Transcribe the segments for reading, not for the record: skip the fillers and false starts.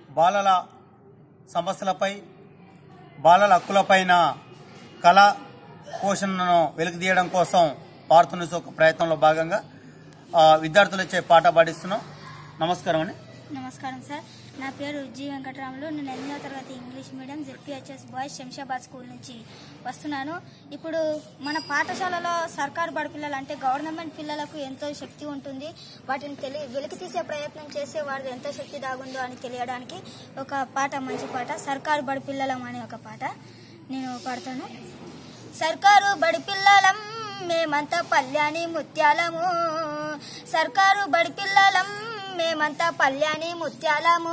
బాలల సమస్యలపై బాలల హక్కులపైన కళా పోషణను వెలికితీయడం కోసం పారుతున్న ఒక ప్రయత్నంలో భాగంగా విద్యార్థులు ఇచ్చే పాట పాటిస్తున్నాం. నమస్కారం అండి. నమస్కారం సార్. నా పేరు జి వెంకటరాములు. నేను 8వ తరగతి English medium ZPHS boys Shamshabad school నుంచి వస్తున్నాను. ఇప్పుడు మన పాఠశాలలో సర్కారు బడి పిల్లలు అంటే గవర్నమెంట్ పిల్లలకు ఎంతో శక్తి ఉంటుంది. వాటిని వెలికి తీసే ప్రయత్నం చేసే వారిది ఎంతో శక్తి దాగుందో అని తెలియడానికి ఒక పాట, మంచి పాట, సర్కారు బడి పిల్లలం అనే ఒక పాట నేను పాడతాను. సర్కారు బడి పిల్లలం మేమంతా పల్యాని ముత్యాలము, సర్కారు బడి పిల్లలం మేమంతా పల్యాని ముత్యాలము,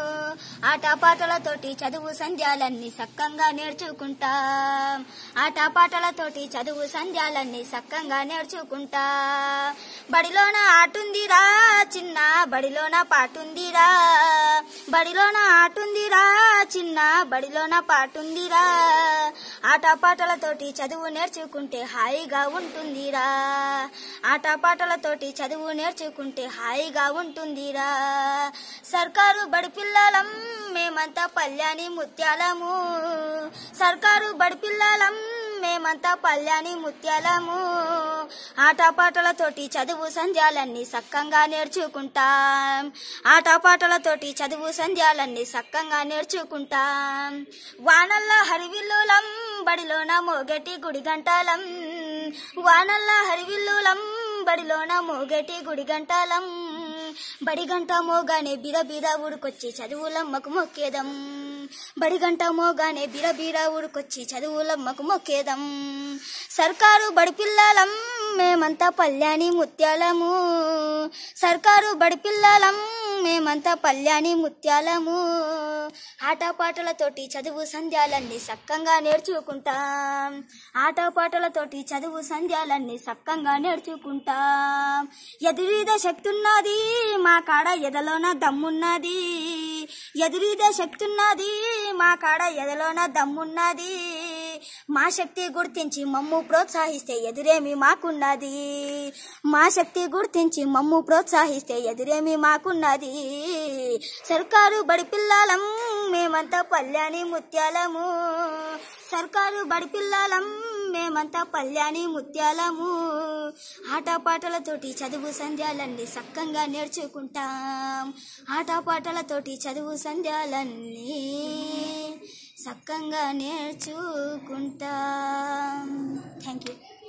ఆటపాటలతోటి చదువు సంధ్యాలన్నీ సక్కంగా నేర్చుకుంటాం, ఆటపాటలతోటి చదువు సంధ్యాలన్నీ సక్కంగా నేర్చుకుంటా. బడిలోన ఆటుందిరా చిన్న, బడిలోన పాటుందిరా, బడిలోన ఆటుందిరా చిన్న, బడిలోన పాటుందిరా, ఆటపాటలతోటి చదువు నేర్చుకుంటే హాయిగా ఉంటుందిరా, ఆటపాటలతోటి చదువు నేర్చుకుంటే హాయిగా ఉంటుందిరా. సర్కారు బడి పిల్లలం మేమంతా పల్యాని ముత్యాలము, సర్కారు బడి పిల్లలం మేమంతా పల్యాని ముత్యాలము, ఆటపాటలతోటి చదువు సంధ్యాలన్నీ సక్కంగా నేర్చుకుంటాం, ఆటపాటలతోటి చదువు సంధ్యాలన్నీ సక్కంగా నేర్చుకుంటాం. వానల్లా హరివిల్లులం బడిలోన మోగటి గుడి గంటలం, వానల్లా హరివిల్లులం బడిలోన మోగటి గుడి గంటలం, బడి గంట మోగానే బిరబిర ఊరుకొచ్చి చదువులమ్మకు మొక్కేదం, బడి గంట మోగానే బిరబిర ఊరుకొచ్చి చదువులమ్మకు మొక్కేదం. సర్కారు బడి పిల్లలం మేమంతా పల్యాని ముత్యాలము, సర్కారు బడి పిల్లలం మేమంతా పల్యాని ముత్యాలము, ఆటపాటలతోటి చదువు సంధ్యాలన్నీ సక్కంగా నేర్చుకుంటాం, ఆటపాటలతోటి చదువు సంధ్యాలన్నీ సక్కంగా నేర్చుకుంటాం. ఎదురీద శక్తి ఉన్నది మా కాడ ఎదలోన దమ్మున్నది, ఎదురీద శక్తి ఉన్నది మా కాడ ఎదలోన దమ్మున్నది, మా శక్తి గుర్తించి మమ్ము ప్రోత్సహిస్తే ఎదురేమి మాకున్నది, మా శక్తి గుర్తించి మమ్ము ప్రోత్సహిస్తే ఎదురేమి మాకున్నది. సర్కారు బడి పిల్లలం మేమంతా పల్యాని ముత్యాలము, సర్కారు బడి పిల్లలం మేమంతా పల్యాని ముత్యాలము, ఆటపాటలతోటి చదువు సంధ్యాలన్నీ సక్కంగా నేర్చుకుంటాం, ఆటపాటలతోటి చదువు సంధ్యాలన్నీ సక్కంగా నేర్చుకుంటాం. Thank you.